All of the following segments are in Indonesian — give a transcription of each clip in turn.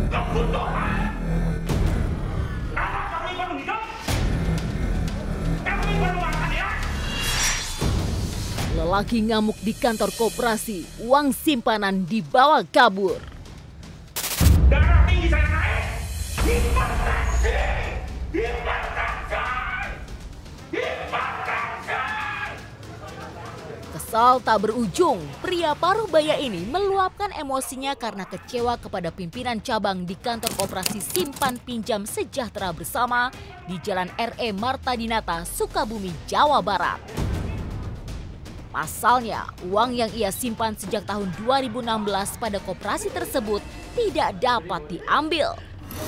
kebutuhan. Anak kami perlu hidup. Kami perlu makan ya. Lelaki ngamuk di kantor koperasi, uang simpanan dibawa kabur. Darah tinggi saya naik. Hipertensi. Hipertensi. Hipertensi. Kesal tak berujung, pria paruh baya ini meluapkan emosinya karena kecewa kepada pimpinan cabang di kantor koperasi Simpan Pinjam Sejahtera Bersama di Jalan RE Marta Dinata, Sukabumi, Jawa Barat. Pasalnya, uang yang ia simpan sejak tahun 2016 pada koperasi tersebut tidak dapat diambil.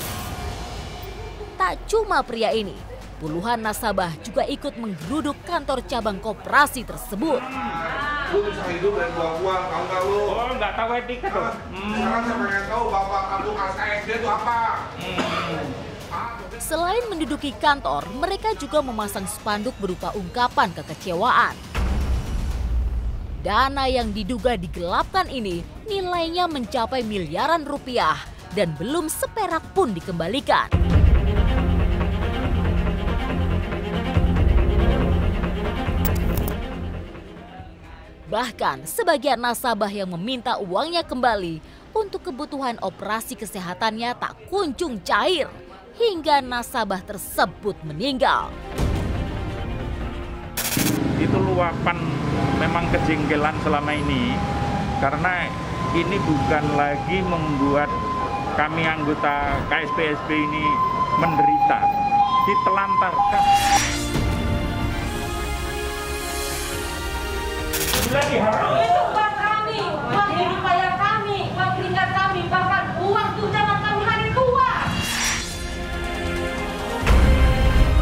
Tak cuma pria ini, puluhan nasabah juga ikut menggeruduk kantor cabang koperasi tersebut. Lu bisa hidup dari buang-buang, tahu nggak lu? Oh, nggak tahu etika dong. Sekarang saya pengen tahu bapak kamu KSD itu apa? Selain menduduki kantor, mereka juga memasang spanduk berupa ungkapan kekecewaan. Dana yang diduga digelapkan ini nilainya mencapai miliaran rupiah dan belum seperak pun dikembalikan. Bahkan sebagian nasabah yang meminta uangnya kembali untuk kebutuhan operasi kesehatannya tak kunjung cair hingga nasabah tersebut meninggal. Itu luapan memang kejengkelan selama ini karena ini bukan lagi membuat kami anggota KSPSB ini menderita, ditelantarkan. Itu buat kami, buat kehidupan